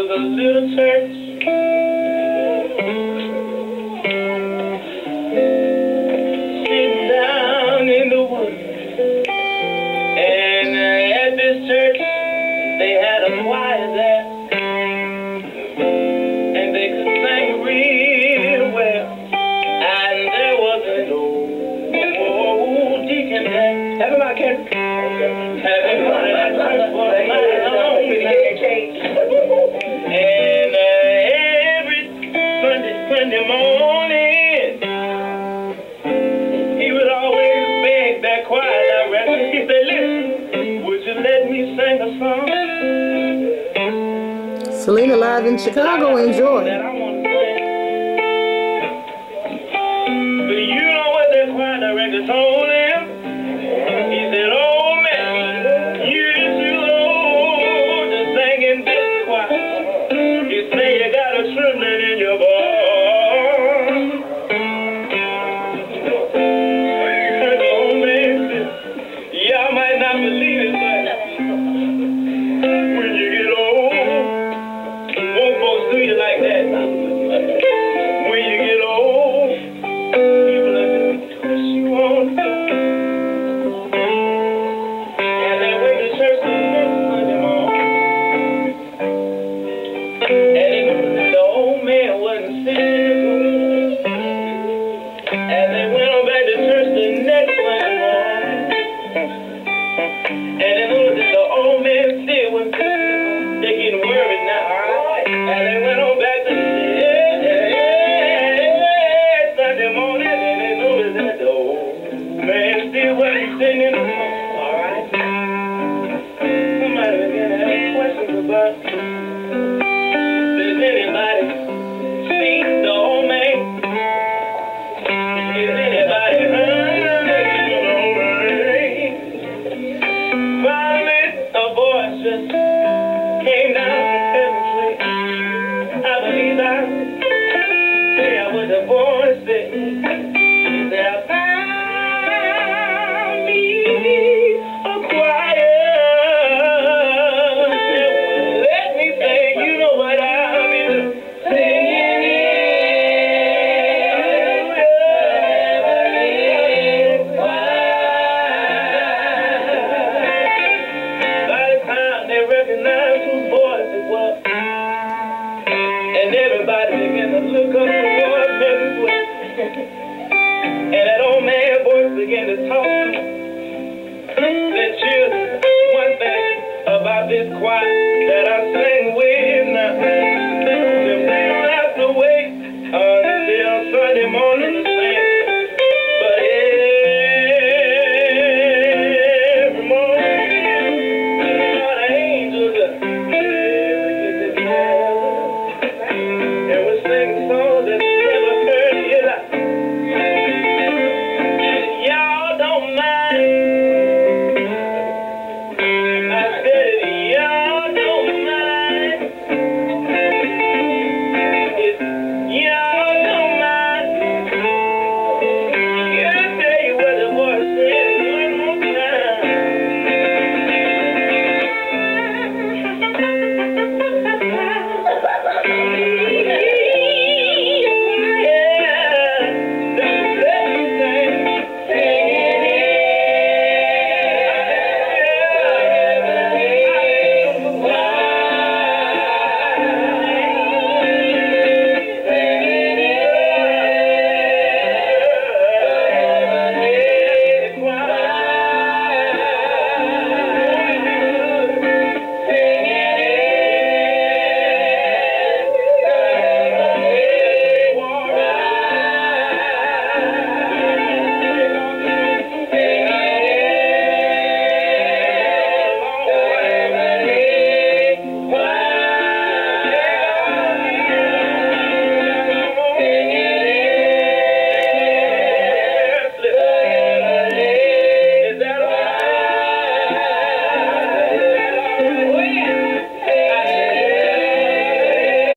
was a little church sitting down in the woods. And at this church, they had a choir there. And they could sing real well. And there was an old deacon there. Have him out, Ken. Have him running that church for a long and every Sunday morning, he would always beg that choir director. He said, listen, would you let me sing a song? Selena live in Chicago, enjoy. That I want to sing. But you know what that choir director told him? He said, oh man, you're too old to sing in this choir. You say you got a trembling in your voice. The old man said, y'all might not believe it, but when you get old, won't folks do you like that? When you get old, people are doing what you want to do. And they went to church the next Sunday morning. And they knew that the old man wasn't sitting. And they went on back to church the next Sunday morning. And they knew that the old man still wasn't sitting. They're getting worried now. And they went on back to Sunday morning. And they noticed that the old man still wasn't sitting. All right. Somebody began to ask questions about, does anybody see the old man? Is anybody heard the old man? Finally, a voice just came down from heaven's way. I believe I hear what the voice said. He said, I found me a choir. Let me sing, you know what I'll be singing in. By the time they recognized whose voice it was, and everybody began to look up towards heaven's way.